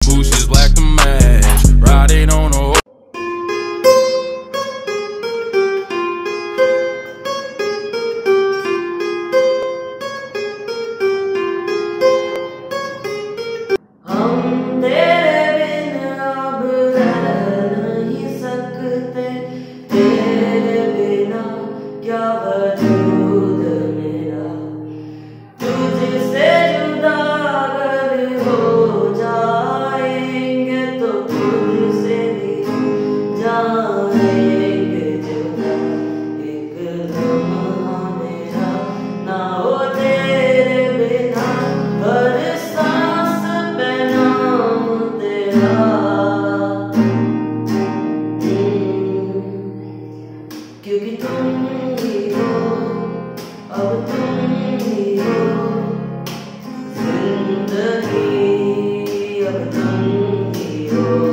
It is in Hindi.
bushes black to match. Riding on a हम तेरे बिन अब रह नहीं सकते, तेरे बिना क्या वजूद मेरा। तुझसे जुदा अगर हो जाएंगे तो खुद से भी जाएंगे जुदा। एक लम्हा मेरा ना हो तेरे बिना, हर सांस पे नाम तेरा। क्योंकि तुम ही हो, अब तुम ही हो जिंदगी, अब तुम ही हो।